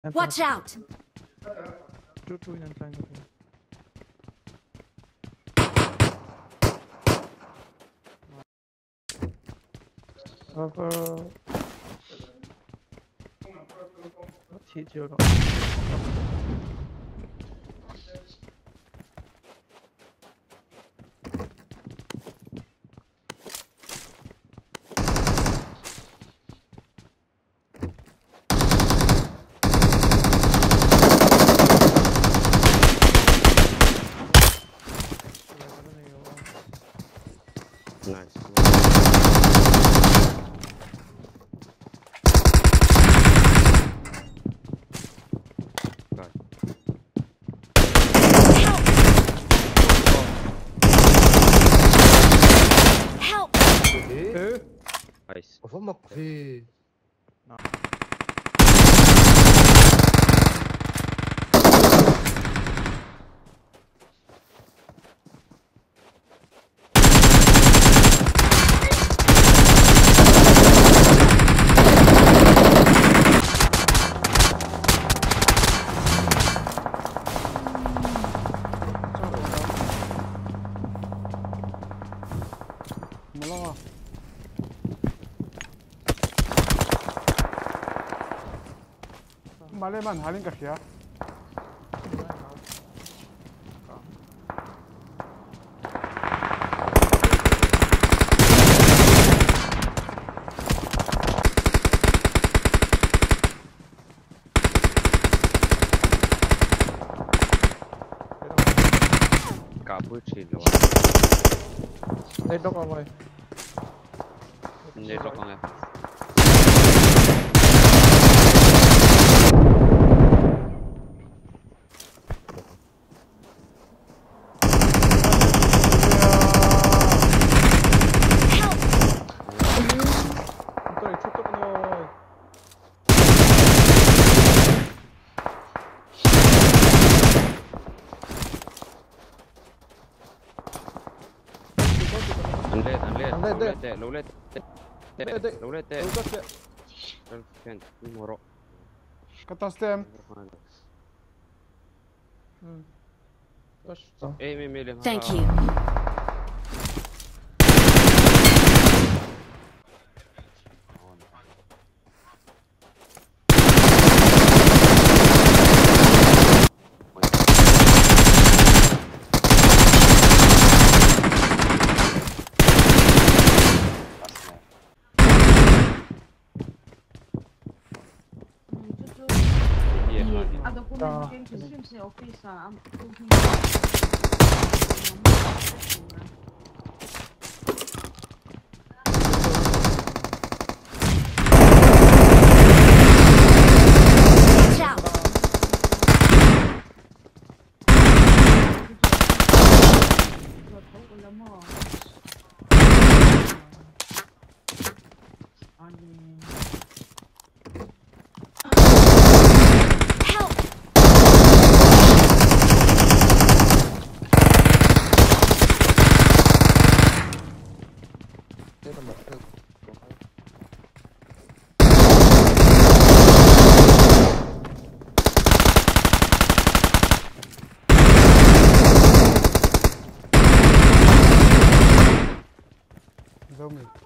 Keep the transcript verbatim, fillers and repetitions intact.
Watch out! Two, two yan trying to play. Cover. What hit you? Nice. Help! ايه Nice. فمك في Malawa. Maleman halin ka siya. Cappuccino. They dog away. Hindi ko nga. Sorry, chutok na away. Unlit, unlit. Unlit, Lowlet, lowlet. Unlit. Lowlet. Ugas ya. Girlfriend, muro. Katas tem. Hmm. Gosh. Eh, may mili. Thank you. Ada komen geen gezien op Pisa. Watch out! Help! Zombie.